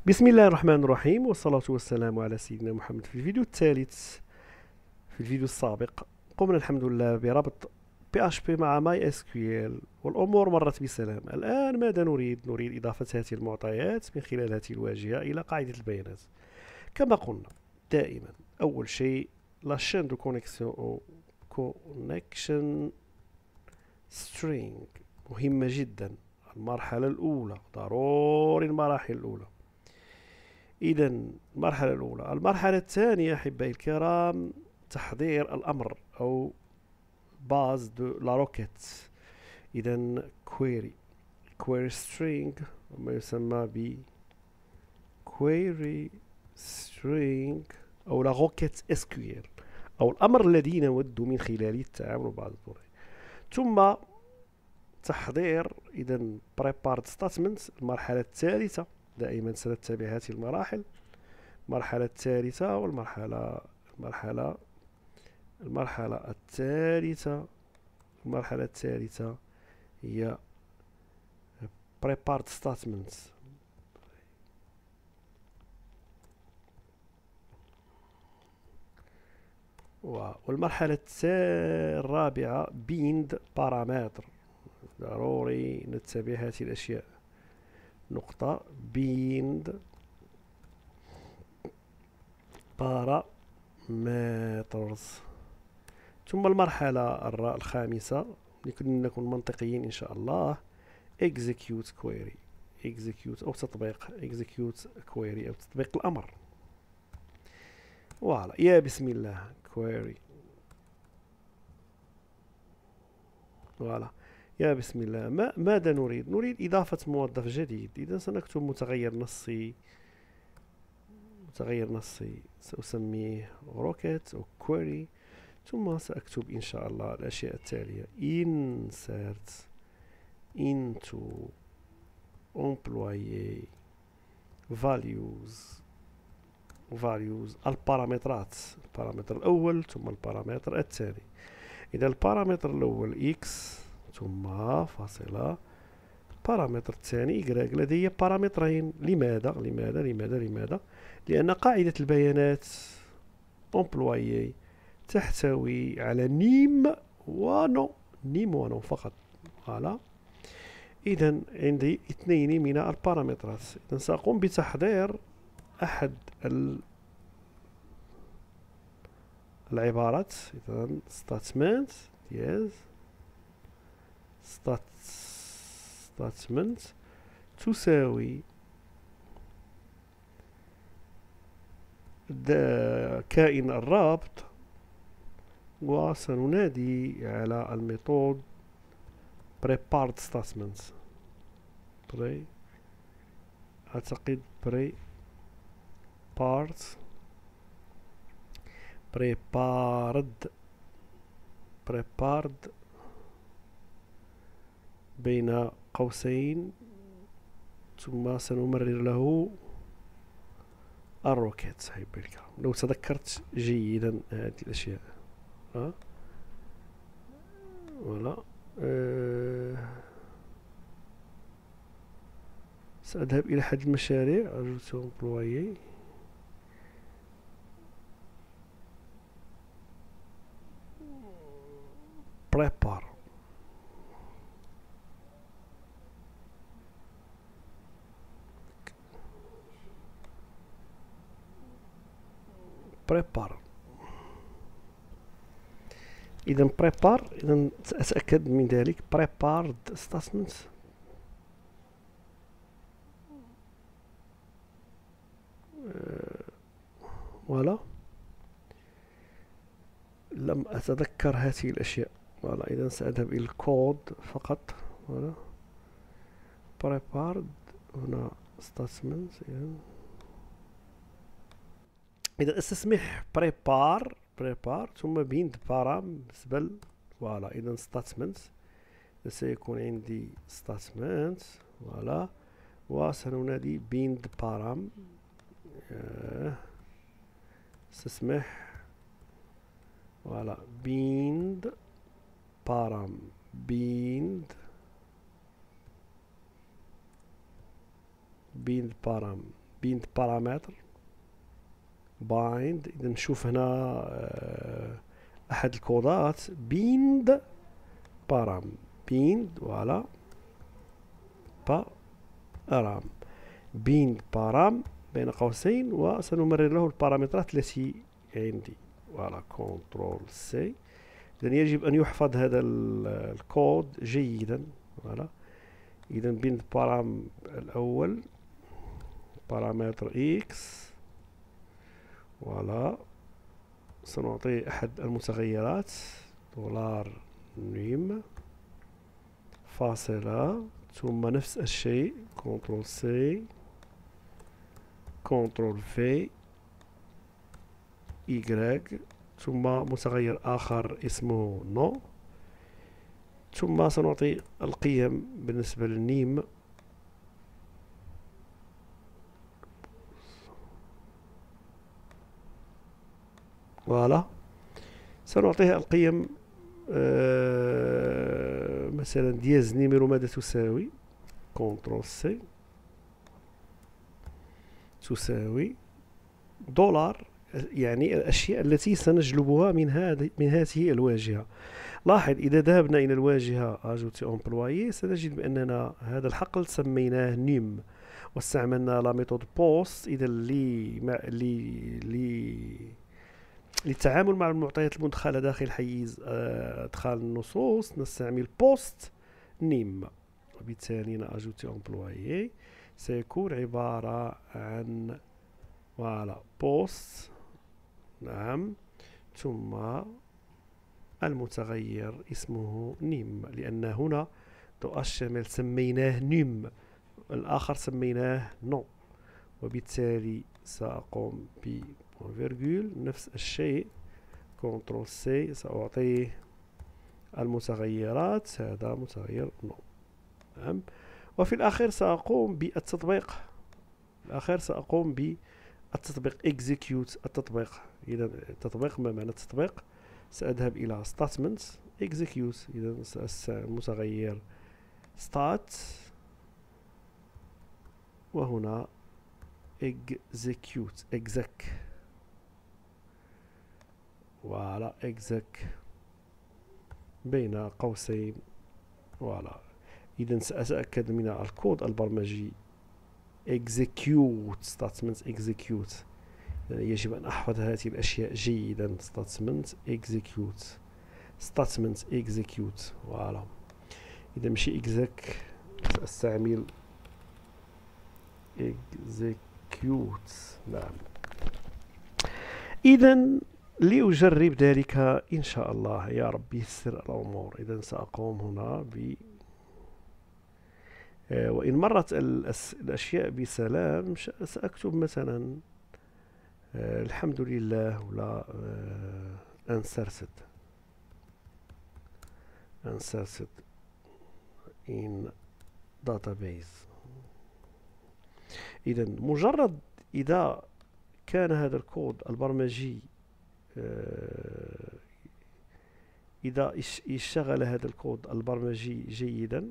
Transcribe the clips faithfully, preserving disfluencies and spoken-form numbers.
بسم الله الرحمن الرحيم، والصلاة والسلام على سيدنا محمد. في الفيديو الثالث، في الفيديو السابق، قمنا الحمد لله بربط بي اتش بي مع ماي اس كيو ال، والأمور مرت بسلام. الآن ماذا نريد؟ نريد إضافة هذه المعطيات من خلال هذه الواجهة إلى قاعدة البيانات. كما قلنا دائما، أول شيء لا chaîne de connexion أو connection string مهمة جدا. المرحلة الأولى، ضروري المراحل الأولى. إذا المرحلة الأولى. المرحلة الثانية أحبائي الكرام، تحضير الأمر أو باز دو لا روكيت. إذا query query string، ما يسمى ب query string أو لا روكيت اس كيو ال، أو الأمر الذي نود من خلاله التعامل مع الظروف. ثم تحضير إذا prepared statements. المرحلة الثالثة، دائما سنتبع هذه المراحل. المرحلة الثالثة والمرحلة المرحلة المرحلة الثالثة المرحلة الثالثة هي prepared statements. والمرحلة الرابعة bind بارامتر. ضروري نتبع هذه الأشياء. نقطة bind parameters. ثم المرحلة الخامسة، لكي نكون منطقيين إن شاء الله، execute query. execute أو تطبيق execute query أو تطبيق الأمر. فوالا، يا بسم الله query. فوالا، يا بسم الله. ما ماذا نريد؟ نريد إضافة موظف جديد. إذا سنكتب متغير نصي متغير نصي سأسميه rocket أو query. ثم سأكتب إن شاء الله الأشياء التالية: insert into employee values values البارامترات، البارامتر الأول ثم البارامتر الثاني. إذا البارامتر الأول x ثم فاصلة، البارامتر الثاني y. لدي بارامترين. لماذا لماذا لماذا لماذا لأن قاعدة البيانات employee تحتوي على نيم ونو نيم ونو فقط. فوالا، إذا عندي اثنين من البارامترات. إذا سأقوم بتحضير أحد العبارات. إذا statement yes stat statement تساوي كائن الرابط، وسننادي على الميثود prepared statements. pre أعتقد prepared prepared prepared بين قوسين، ثم سنمرر له الروكيت. صحيح بالكرام، لو تذكرت جيدا هذه الأشياء. أه؟ ولا أه سأذهب إلى أحد المشاريع. أجلس employee prepare prepare. إذا prepare، إذا سأتأكد من ذلك. prepared statements ولا لم أتذكر هذه الأشياء. ولا إذا سأذهب إلى الكود فقط. ولا prepared هنا statements. إذا استسمح prepare prepare ثم bind param بالنسبة. ولا إذا statements سيكون عندي statements. ولا، وسننادي bind param. استسمح. ولا bind param bind bind param بيند بارامتر بايند. اذا نشوف هنا آه احد الكودات بيند بارام بيند فوالا بارام بيند بارام بين قوسين، وسنمرر له البارامترات التي عندي. فوالا كنترول سي. إذن يجب أن يحفظ هذا الكود جيدا. فوالا إذا بيند بارام الأول بارامتر إكس. فوالا سنعطيه أحد المتغيرات دولار نيم فاصلة، ثم نفس الشيء كنترول سي كنترول في إيكغيك، ثم متغير آخر اسمه نو، ثم سنعطي القيم بالنسبة للنيم. فوالا سنعطيها القيم آه مثلا دياز نيميرو ماذا تساوي كنترول سي تساوي دولار، يعني الأشياء التي سنجلبها من هذه من هذه الواجهة. لاحظ إذا ذهبنا إلى الواجهة أجوتي أمبلويي سنجد بأننا هذا الحقل سميناه نيم، واستعملنا لا ميثود بوست إذا لي لي لي للتعامل مع المعطيات المدخلة داخل حيز إدخال النصوص نستعمل بوست نيم، وبالتالي أجوتي أمبلويي سيكون عبارة عن فوالا بوست نعم ثم المتغير اسمه نيم، لأن هنا ضوء الشمال سميناه نيم الآخر سميناه نو، وبالتالي سأقوم ب فيرجول نفس الشيء كنترول سي سأعطيه المتغيرات هذا متغير نو نعم، وفي الأخير سأقوم بالتطبيق الأخير سأقوم بالتطبيق execute التطبيق. إذا التطبيق ما معنى التطبيق؟ سأذهب إلى statement execute، إذا المتغير start وهنا execute exec وعلى exec بين قوسين. فوالا إذا سأتأكد من الكود البرمجي execute statement execute، يعني يجب أن أحفظ هذه الأشياء جيدا statement execute statement execute. فوالا إذا مشي exec سأستعمل execute نعم. إذا لأجرب ذلك إن شاء الله يا رب يسر الأمور. إذا سأقوم هنا ب آه وإن مرت الأشياء بسلام سأكتب مثلا آه الحمد لله ولا آه inserted inserted in database. إذا مجرد إذا كان هذا الكود البرمجي آه إذا اشتغل هذا الكود البرمجي جيدا،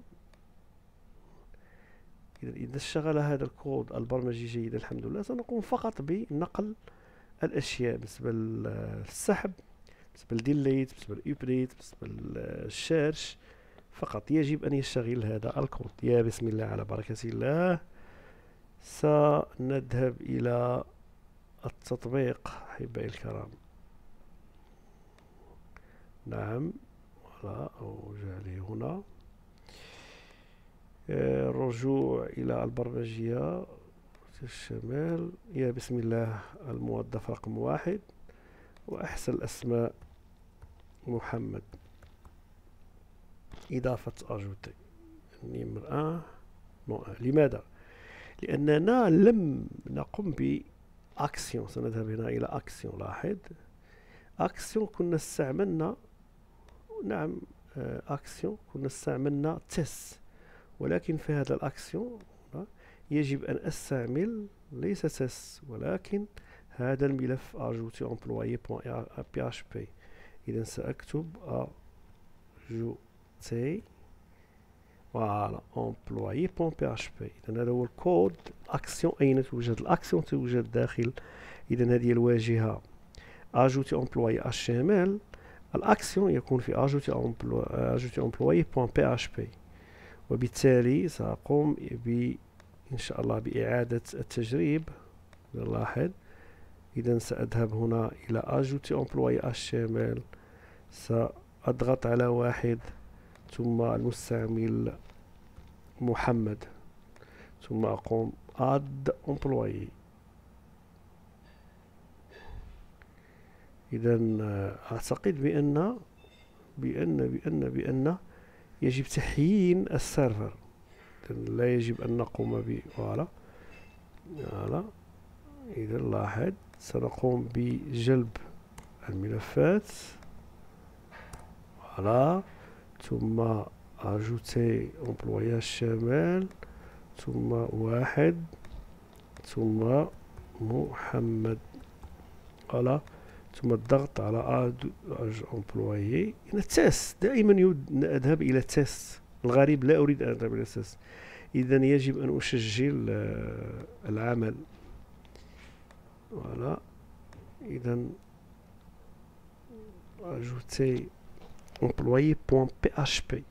إذا اشتغل هذا الكود البرمجي جيدا الحمد لله سنقوم فقط بنقل الأشياء بالنسبة للسحب بالنسبة للديليت بالنسبة للأبديت بالنسبة للشيرش فقط يجب أن يشتغل هذا الكود. يا بسم الله على بركة الله سنذهب إلى التطبيق أحبائي الكرام. نعم ولا أرجع لي هنا الرجوع إلى البرمجية الشمال. يا بسم الله الموظف رقم واحد وأحسن الأسماء محمد إضافة أجوتي نمرة لماذا؟ لأننا لم نقم بأكسيون. سنذهب هنا إلى أكسيون. لاحظ أكسيون كنا استعملنا نعم أكسيون كنا استعملنا تيست، ولكن في هذا الأكسيون يجب أن أستعمل ليس تيست ولكن هذا الملف أجوتي أمبلويي بي إتش بي. إذا سأكتب أجوتي فوالا امبلوي بون بي اش بي. اذا هذا هو الكود. الاكسيون اين توجد؟ الاكسيون توجد داخل، اذا هذه الواجهه اجوتي امبلوي اتش تي ام ال، الاكسيون يكون في اجوتي امبلوي اجوتي امبلوي بون بي اش بي. وبالتالي سأقوم ب إن شاء الله بإعادة التجريب. نلاحظ إذا سأذهب هنا إلى أجوتي أمبلوي إتش تي إم إل، سأضغط على واحد ثم المستعمل محمد، ثم أقوم add employee. إذا أعتقد بأن بأن بأن بأن يجب تحيين السيرفر، لا يجب أن نقوم ب فوالا فوالا. إذا لاحظ سنقوم بجلب الملفات فوالا، ثم أجوتي أمبلويات الشمال، ثم واحد، ثم محمد فوالا، ثم الضغط على اد امبلويي. هنا تيست، دائما يود اذهب الى تيست. الغريب لا اريد ان اذهب الى تيست، اذا يجب ان اسجل العمل فوالا. اذا اجوتي امبلويي بوان بي اش بي،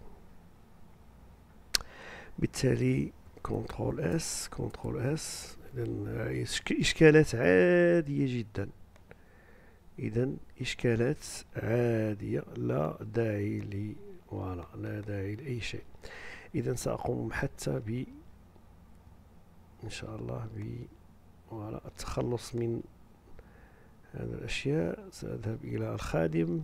بالتالي كنترول اس كنترول اس. اذا اشكالات عاديه جدا، إذا إشكالات عادية، لا داعي ل فوالا لا داعي لأي شيء. إذا سأقوم حتى ب إن شاء الله ب فوالا التخلص من هذه الأشياء. سأذهب إلى الخادم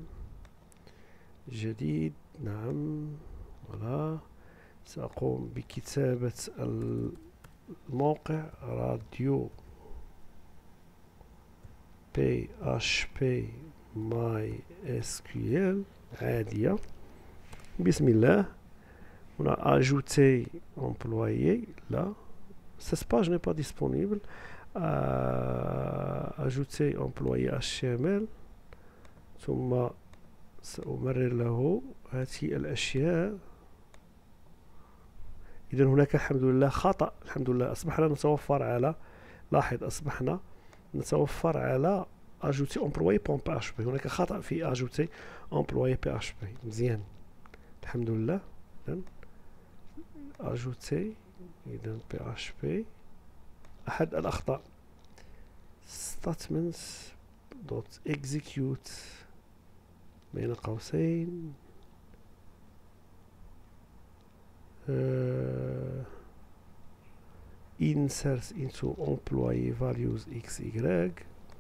جديد، نعم فوالا. سأقوم بكتابة الموقع راديو بي اش بي ماي اس كيو ال عادية. بسم الله. هنا اجوتي امبلويي، لا cette page n'est pas disponible. اجوتي امبلويي اتش تي ام ال، ثم سأمرر له هذه الأشياء. إذا هناك الحمد لله خطأ، الحمد لله أصبحنا نتوفر على، لاحظ أصبحنا نتوفر على اجوتي امبلوي بون بي اش بي. هناك خطأ في اجوتي امبلوي بي اش بي. مزيان الحمد لله. اذا اجوتي اذا بي اش بي احد الاخطاء statements دوت execute بين قوسين uh, insert into employee values x y.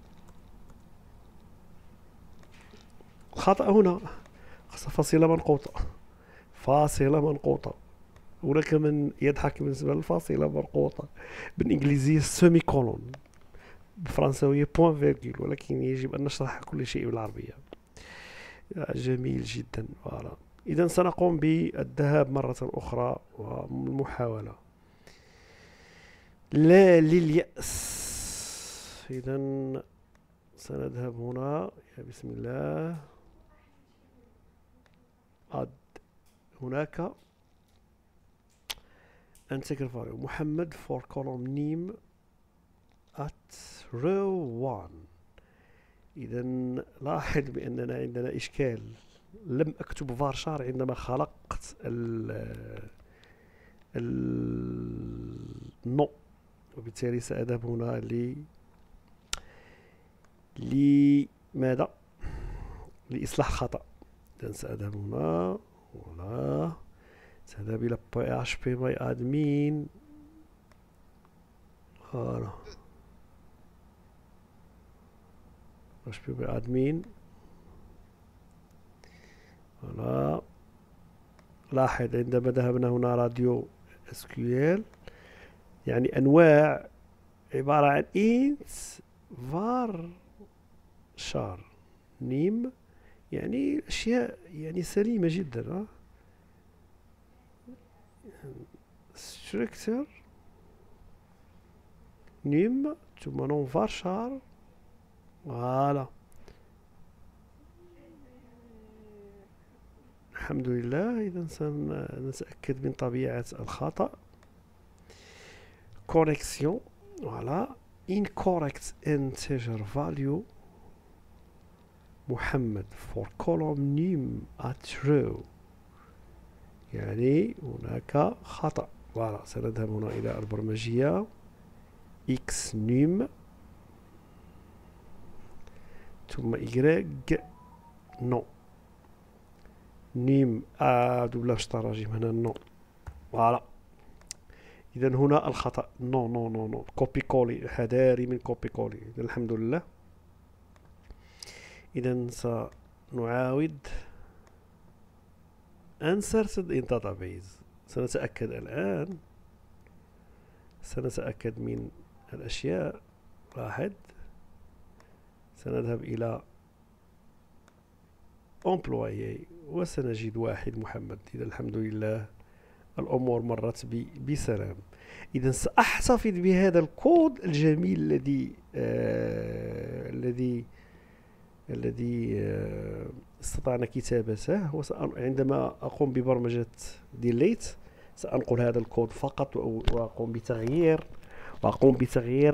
خطأ هنا، فاصلة منقوطة، فاصلة منقوطة. هناك من يضحك بالنسبة للفاصلة منقوطة، بالإنجليزية سيمي كولون، بالفرنسوية بوان فيرجول، ولكن يجب أن نشرح كل شيء بالعربية. جميل جدا فوالا. إذا سنقوم بالذهاب مرة أخرى والمحاولة، لا لليأس. إذا سنذهب هنا، يا بسم الله. أد هناك انتجر فاليو محمد for column name at row one. إذا لاحظ بأننا عندنا إشكال، لم أكتب فارشار عندما خلقت ال النو، وبالتالي سأذهب هنا ل لماذا؟ لإصلاح خطأ. إذا سأذهب هنا ولا سأذهب إلى بي اش بي ماي ادمين هنا بي اش بي ماي ادمين هنا. لاحظ عندما ذهبنا هنا راديو اس كيو ال، يعني أنواع عبارة عن انت var شار نيم، يعني أشياء يعني سليمة جدا. structure نيم ثم نون var شار فوالا. الحمد لله. إذا سنتأكد من طبيعة الخطأ. connexion voilà incorrect integer value محمد for column num are true، يعني هناك خطأ. voilà سنذهب هنا إلى البرمجية x num ثم y non num a دوبلاج تراجم هنا non voilà. إذا هنا الخطأ نو نو نو نو كوبي كولي، حذاري من كوبي كولي. إذا الحمد لله. إذا سنعاود inserted in database. سنتأكد الآن، سنتأكد من الأشياء. واحد، سنذهب إلى employee وسنجد واحد محمد. إذا الحمد لله الأمور مرت بسلام. إذا سأحتفظ بهذا الكود الجميل الذي آه الذي الذي آه استطعنا كتابته، وعندما أقوم ببرمجة ديليت سأنقل هذا الكود فقط وأقوم بتغيير وأقوم بتغيير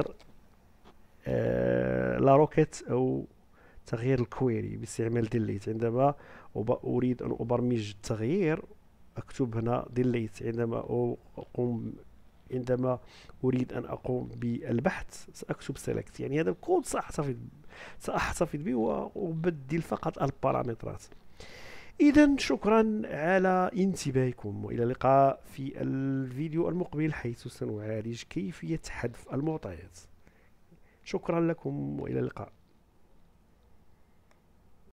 آه لا روكيت أو تغيير الكويري باستعمال ديليت. عندما أريد أن أبرمج التغيير أكتب هنا delete. عندما أقوم عندما أريد أن أقوم بالبحث سأكتب select. يعني هذا الكود سأحتفظ سأحتفظ به وأبدل فقط البارامترات. إذا شكرا على انتباهكم، وإلى اللقاء في الفيديو المقبل حيث سنعالج كيفية حذف المعطيات. شكرا لكم وإلى اللقاء.